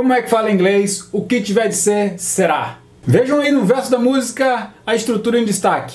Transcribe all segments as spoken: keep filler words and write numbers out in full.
Como é que fala em inglês? O que tiver de ser, será. Vejam aí no verso da música a estrutura em destaque.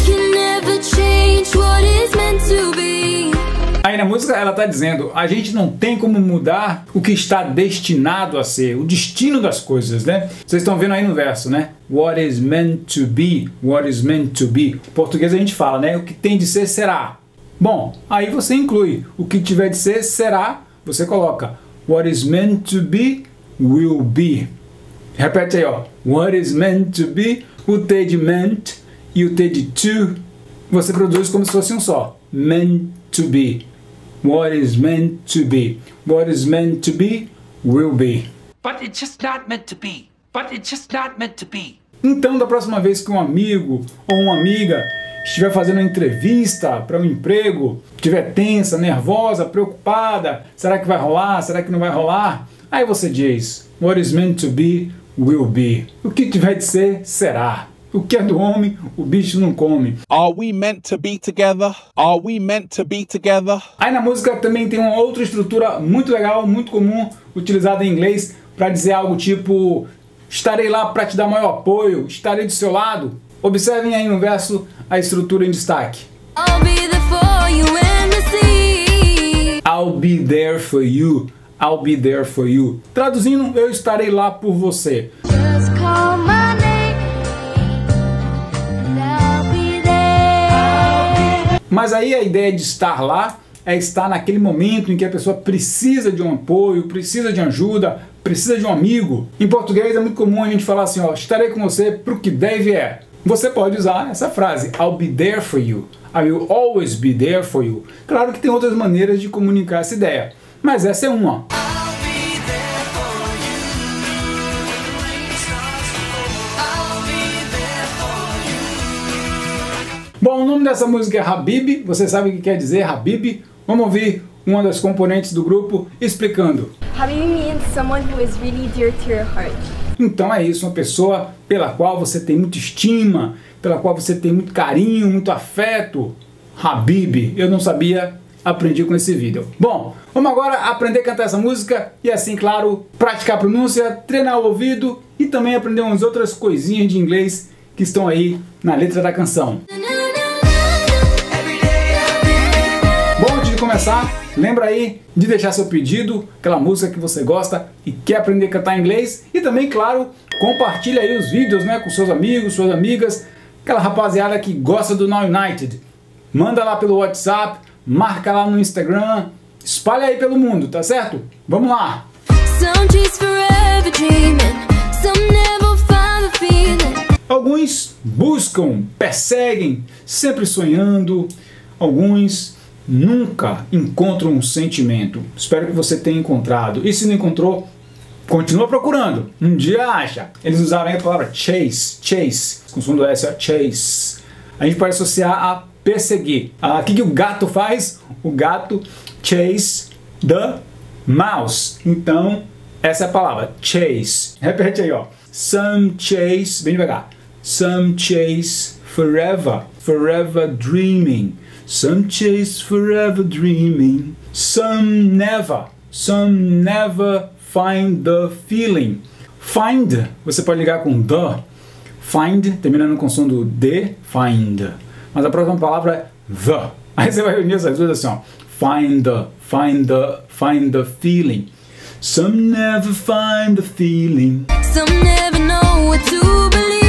Aí na música ela está dizendo, a gente não tem como mudar o que está destinado a ser, o destino das coisas, né? Vocês estão vendo aí no verso, né? What is meant to be, what is meant to be. Em português a gente fala, né? O que tem de ser, será. Bom, aí você inclui o que tiver de ser, será. Você coloca what is meant to be, will be. Repete aí, ó. What is meant to be, o T de meant e o T de to, você produz como se fosse um só. Meant to be. What is meant to be. What is meant to be, will be. But it's just not meant to be. But it's just not meant to be. Então, da próxima vez que um amigo ou uma amiga estiver fazendo uma entrevista para um emprego, estiver tensa, nervosa, preocupada, será que vai rolar, será que não vai rolar? Aí você diz, what is meant to be, will be. O que tiver de ser, será. O que é do homem, o bicho não come. Are we meant to be together? Are we meant to be together? Aí na música também tem uma outra estrutura muito legal, muito comum, utilizada em inglês para dizer algo tipo estarei lá para te dar maior apoio, estarei do seu lado. Observem aí no verso a estrutura em destaque. I'll be there for you in the sea. I'll be there for you. I'll be there for you. Traduzindo, eu estarei lá por você. Just call my name and I'll be there. Mas aí a ideia de estar lá é estar naquele momento em que a pessoa precisa de um apoio, precisa de ajuda, precisa de um amigo. Em português é muito comum a gente falar assim, ó, estarei com você pro que deve é. Você pode usar essa frase, I'll be there for you. I will always be there for you. Claro que tem outras maneiras de comunicar essa ideia, mas essa é uma. Bom, o nome dessa música é Habib, você sabe o que quer dizer Habib? Vamos ouvir uma das componentes do grupo explicando. Habib means someone who is really dear to your heart. Então é isso, uma pessoa pela qual você tem muita estima, pela qual você tem muito carinho, muito afeto. Habib, eu não sabia, aprendi com esse vídeo. Bom, vamos agora aprender a cantar essa música e assim, claro, praticar a pronúncia, treinar o ouvido e também aprender umas outras coisinhas de inglês que estão aí na letra da canção. Bom, antes de começar, lembra aí de deixar seu pedido, aquela música que você gosta e quer aprender a cantar inglês. E também, claro, compartilha aí os vídeos, né, com seus amigos, suas amigas, aquela rapaziada que gosta do Now United. Manda lá pelo WhatsApp, marca lá no Instagram, espalha aí pelo mundo, tá certo? Vamos lá! Alguns buscam, perseguem, sempre sonhando. Alguns nunca encontram um sentimento. Espero que você tenha encontrado. E se não encontrou, continua procurando. Um dia acha. Eles usaram aí a palavra chase, chase, com som do S, ó, chase. A gente pode associar a perseguir. Ah, o que, que o gato faz? O gato chase the mouse. Então, essa é a palavra, chase. Repete aí, ó. Some chase, bem devagar. Some chase forever, forever dreaming. Some chase forever dreaming. Some never, some never find the feeling. Find, você pode ligar com the. Find, terminando com o som do D, find. Mas a próxima palavra é the. Aí você vai unir essas duas assim, ó. Find the, find the, find the feeling. Some never find the feeling. Some never know what to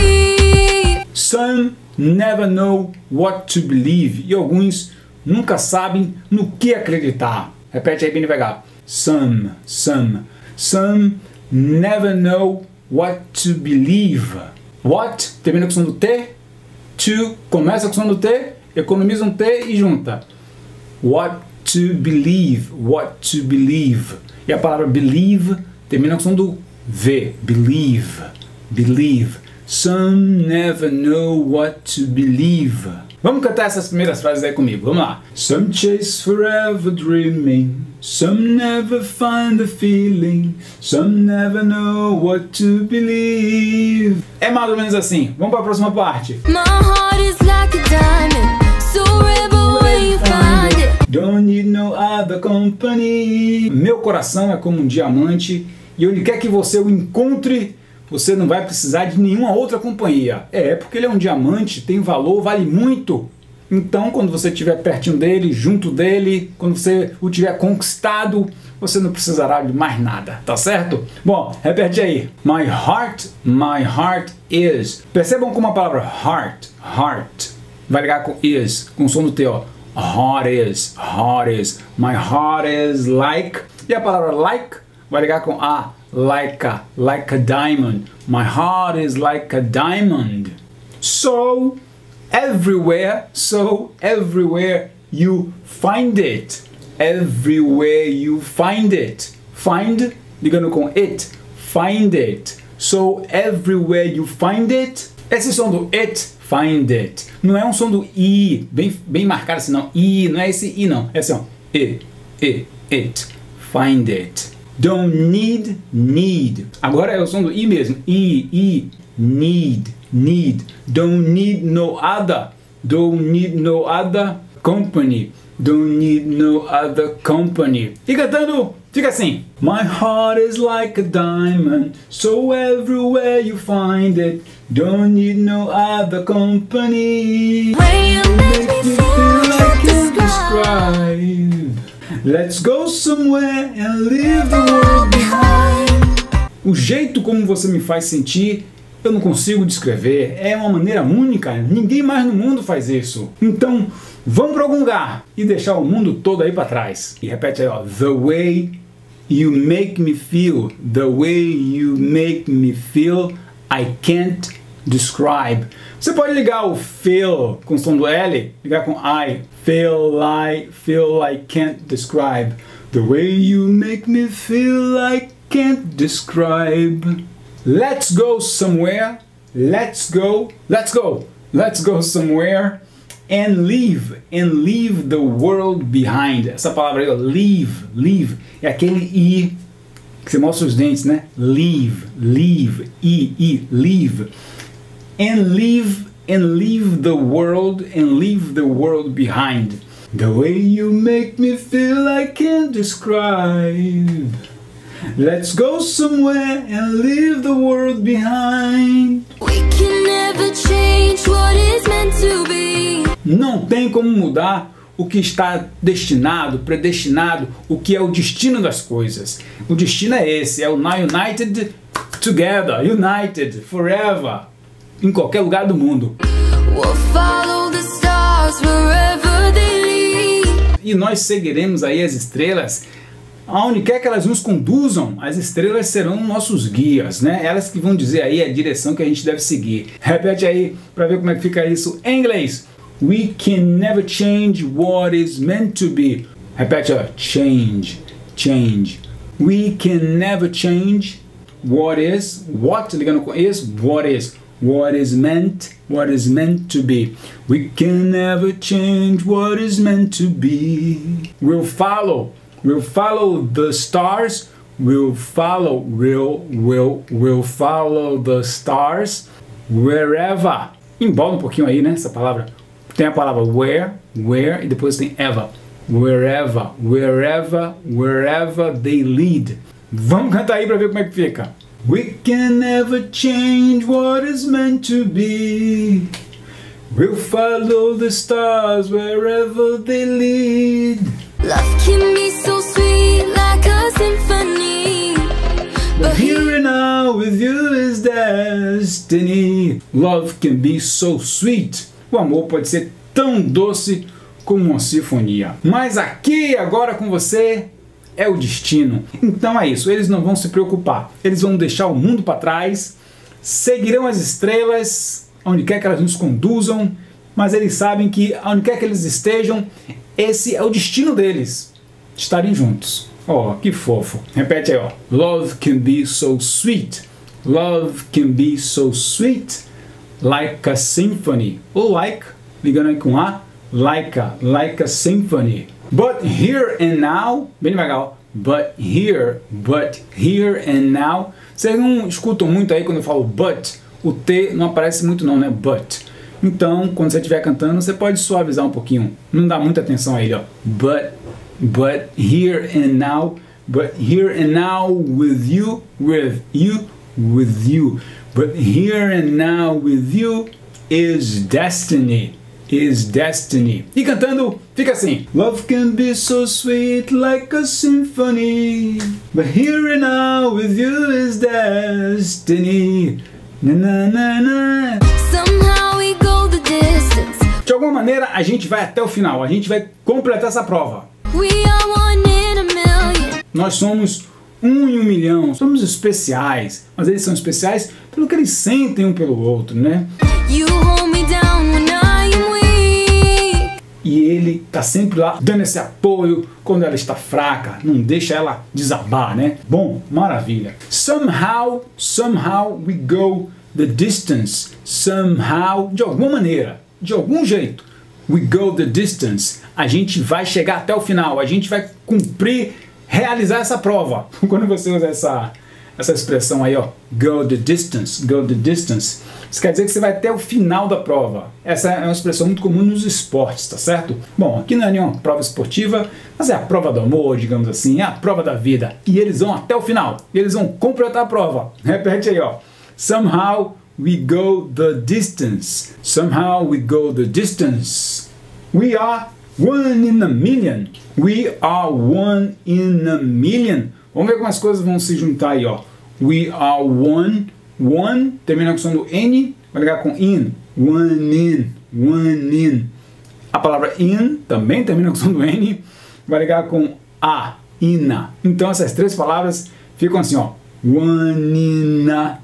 believe. Some never know what to believe. E alguns nunca sabem no que acreditar. Repete aí bem devagar. Some, some. Some never know what to believe. What termina com o som do T. To começa com o som do T. Economiza um T e junta. What to believe. What to believe. E a palavra believe termina com o som do V. Believe. Believe. Some never know what to believe. Vamos cantar essas primeiras frases aí comigo, vamos lá. Some chase forever dreaming. Some never find the feeling. Some never know what to believe. É mais ou menos assim. Vamos para a próxima parte. My heart is like a diamond, so rebel when you find it. Don't need no other company. Meu coração é como um diamante e onde quer que você o encontre, você não vai precisar de nenhuma outra companhia. É, porque ele é um diamante, tem valor, vale muito. Então, quando você estiver pertinho dele, junto dele, quando você o tiver conquistado, você não precisará de mais nada, tá certo? Bom, repete aí. My heart, my heart is. Percebam como a palavra heart, heart, vai ligar com is, com o som do T, ó. Heart is, heart is. My heart is like. E a palavra like vai ligar com a, like a, like a diamond. My heart is like a diamond. So, everywhere, so everywhere you find it. Everywhere you find it. Find, ligando com it. Find it. So, everywhere you find it. Esse som do it, find it. Não é um som do i, bem, bem marcado assim, não. I, não é esse i, não. É assim, ó. I, I, it. Find it. Don't need, need. Agora é o som do i mesmo. I, i, need, need. Don't need no other. Don't need no other company. Don't need no other company. E cantando, fica assim. My heart is like a diamond, so everywhere you find it. Don't need no other company. When you make me feel like Can't describe. describe. Let's go somewhere and leave the world behind. O jeito como você me faz sentir, eu não consigo descrever. É uma maneira única. Ninguém mais no mundo faz isso. Então, vamos para algum lugar e deixar o mundo todo aí para trás. E repete aí, ó. The way you make me feel. The way you make me feel. I can't describe. Você pode ligar o feel com o som do L, ligar com I. Feel like, feel I can't describe. The way you make me feel I can't describe. Let's go somewhere. Let's go. Let's go. Let's go somewhere and leave. And leave the world behind. Essa palavra aí, ó, leave, leave, é aquele I que você mostra os dentes, né? Leave, leave, I, I, leave. And leave, and leave the world, and leave the world behind. The way you make me feel I can't describe. Let's go somewhere and leave the world behind. We can never change what is meant to be. Não tem como mudar o que está destinado, predestinado, o que é o destino das coisas. O destino é esse, é o Now United Together, United Forever, em qualquer lugar do mundo. We'll follow the stars wherever they lead. E nós seguiremos aí as estrelas, aonde quer que elas nos conduzam. As estrelas serão nossos guias, né? Elas que vão dizer aí a direção que a gente deve seguir. Repete aí para ver como é que fica isso em inglês. We can never change what is meant to be. Repete, ó. Change, change. We can never change what is, what, ligando com is, what is. What is meant, what is meant to be. We can never change what is meant to be. We'll follow, we'll follow the stars. We'll follow, we'll, we'll, we'll follow the stars wherever. Embola um pouquinho aí, né, essa palavra. Tem a palavra where, where, e depois tem ever. Wherever, wherever, wherever they lead. Vamos cantar aí para ver como é que fica. We can never change what is meant to be. We'll follow the stars wherever they lead. Love can be so sweet like a symphony. But here and now with you is destiny. Love can be so sweet. O amor pode ser tão doce como uma sinfonia. Mas aqui agora com você é o destino. Então é isso, eles não vão se preocupar. Eles vão deixar o mundo para trás, seguirão as estrelas, onde quer que elas nos conduzam, mas eles sabem que onde quer que eles estejam, esse é o destino deles, estarem juntos. Ó, oh, que fofo. Repete aí, ó. Love can be so sweet. Love can be so sweet like a symphony. Ou like, ligando aí com a, like a, like a symphony. But here and now, bem devagar, but here, but here and now. Vocês não escutam muito aí quando eu falo but, o T não aparece muito não, né? But. Então, quando você estiver cantando, você pode suavizar um pouquinho. Não dá muita atenção a ele, ó. But, but here and now, but here and now with you, with you, with you. But here and now with you is destiny, is destiny. E cantando, fica assim. Love can be so sweet like a symphony, but here and now with you is destiny. Na, na, na, na. Somehow we go the distance. De alguma maneira, a gente vai até o final, a gente vai completar essa prova. We are one in a million. Nós somos um em um milhão, somos especiais, mas eles são especiais pelo que eles sentem um pelo outro, né? You hold me down when I am weak. E ele tá sempre lá dando esse apoio quando ela está fraca, não deixa ela desabar, né? Bom, maravilha. Somehow, somehow we go the distance. Somehow, de alguma maneira, de algum jeito, we go the distance. A gente vai chegar até o final, a gente vai cumprir, realizar essa prova. Quando você usa essa, essa expressão aí, ó, go the distance, go the distance, isso quer dizer que você vai até o final da prova. Essa é uma expressão muito comum nos esportes, tá certo? Bom, aqui não é nenhuma prova esportiva, mas é a prova do amor, digamos assim, é a prova da vida. E eles vão até o final, e eles vão completar a prova. Repete aí, ó. Somehow we go the distance. Somehow we go the distance. We are one in a million. We are one in a million. Vamos ver como as coisas vão se juntar aí, ó. We are one. One termina com o som do N, vai ligar com in. One in. One in. A palavra in também termina com o som do N, vai ligar com a. Ina. Então essas três palavras ficam assim, ó. One in a.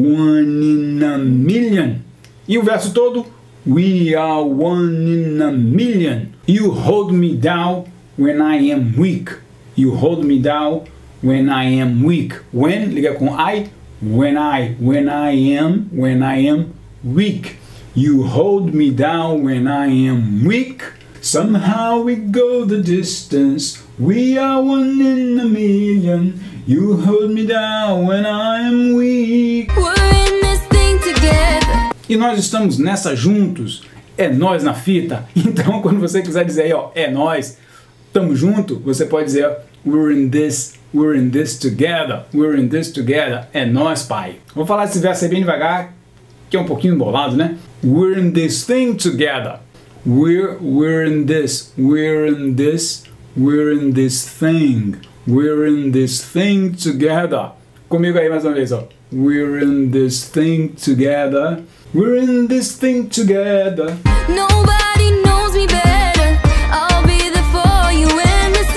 One in a million. E o verso todo. We are one in a million. You hold me down when I am weak. You hold me down when I am weak. When, liga com I. When I, when I am, when I am weak. You hold me down when I am weak. Somehow we go the distance. We are one in a million. You hold me down when I am weak. We're in this thing together. E nós estamos nessa juntos. É nós na fita. Então, quando você quiser dizer aí, ó, é nós, tamo junto, você pode dizer we're in this, we're in this together, we're in this together. É nós, pai. Vou falar esse verso aí bem devagar, que é um pouquinho embolado, né? We're in this thing together. We're, we're in this, we're in this, we're in this thing. We're in this thing together. Comigo aí mais uma vez, ó. We're in this thing together. We're in this thing together. Nobody knows me better. I'll be there for you in the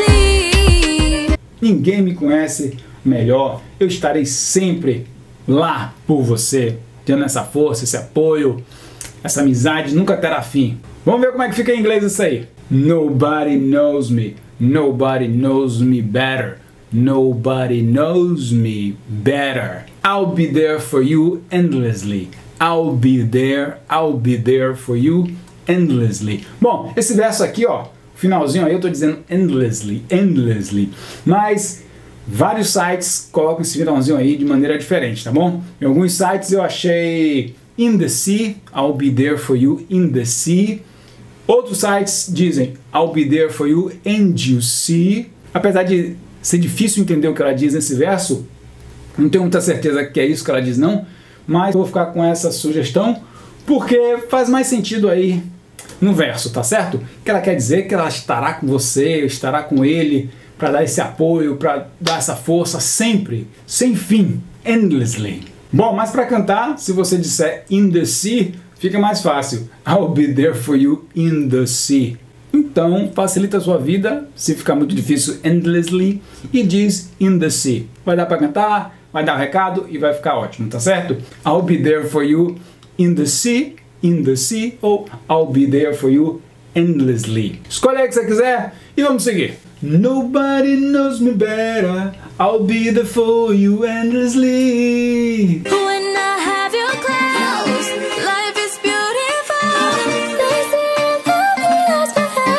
sea. Ninguém me conhece melhor. Eu estarei sempre lá por você, tendo essa força, esse apoio, essa amizade nunca terá fim. Vamos ver como é que fica em inglês isso aí. Nobody knows me. Nobody knows me better. Nobody knows me better. I'll be there for you endlessly. I'll be there, I'll be there for you endlessly. Bom, esse verso aqui, ó, finalzinho aí eu tô dizendo endlessly, endlessly. Mas vários sites colocam esse finalzinho aí de maneira diferente, tá bom? Em alguns sites eu achei in the sea, I'll be there for you in the sea. Outros sites dizem I'll be there for you and you see. Apesar de ser difícil entender o que ela diz nesse verso, não tenho muita certeza que é isso que ela diz não, mas vou ficar com essa sugestão porque faz mais sentido aí no verso, tá certo? Que ela quer dizer que ela estará com você, estará com ele para dar esse apoio, para dar essa força sempre, sem fim, endlessly. Bom, mas para cantar, se você disser in the sea, fica mais fácil. I'll be there for you in the sea. Então, facilita a sua vida, se ficar muito difícil, endlessly, e diz in the sea. Vai dar para cantar, vai dar o recado e vai ficar ótimo, tá certo? I'll be there for you in the sea, in the sea, ou I'll be there for you endlessly. Escolhe aí o que você quiser e vamos seguir. Nobody knows me better, I'll be there for you endlessly. When I have you close, life is beautiful. They say love lasts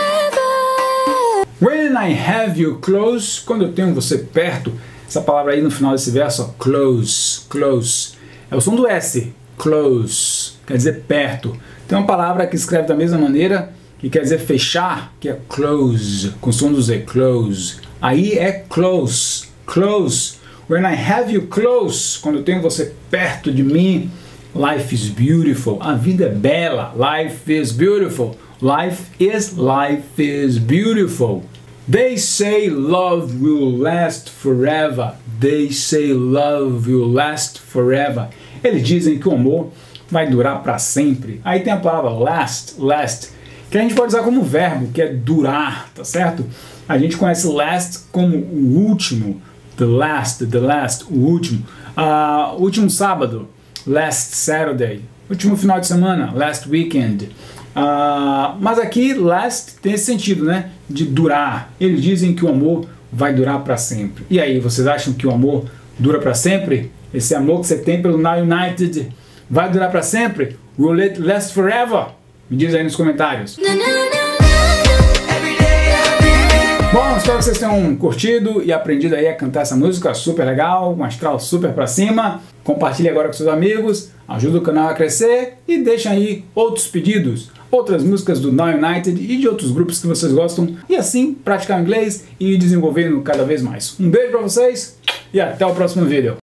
forever. When I have you close, quando eu tenho você perto, essa palavra aí no final desse verso, ó, close, close, é o som do S, close, quer dizer perto. Tem uma palavra que escreve da mesma maneira, que quer dizer fechar, que é close, com o som do Z, close, aí é close, close. When I have you close, quando eu tenho você perto de mim, life is beautiful. A vida é bela. Life is beautiful. Life is, life is beautiful. They say love will last forever. They say love will last forever. Eles dizem que o amor vai durar para sempre. Aí tem a palavra last, last, que a gente pode usar como verbo, que é durar, tá certo? A gente conhece last como o último, the last, the last, o último. Uh, último sábado, last Saturday. Último final de semana, last weekend. Uh, mas aqui last tem esse sentido, né? De durar. Eles dizem que o amor vai durar para sempre. E aí, vocês acham que o amor dura para sempre? Esse amor que você tem pelo Now United vai durar para sempre? Will it last forever? Me diz aí nos comentários. Bom, espero que vocês tenham curtido e aprendido aí a cantar essa música super legal, um astral super pra cima. Compartilhe agora com seus amigos, ajuda o canal a crescer e deixem aí outros pedidos, outras músicas do Now United e de outros grupos que vocês gostam e assim praticar inglês e ir desenvolvendo cada vez mais. Um beijo pra vocês e até o próximo vídeo.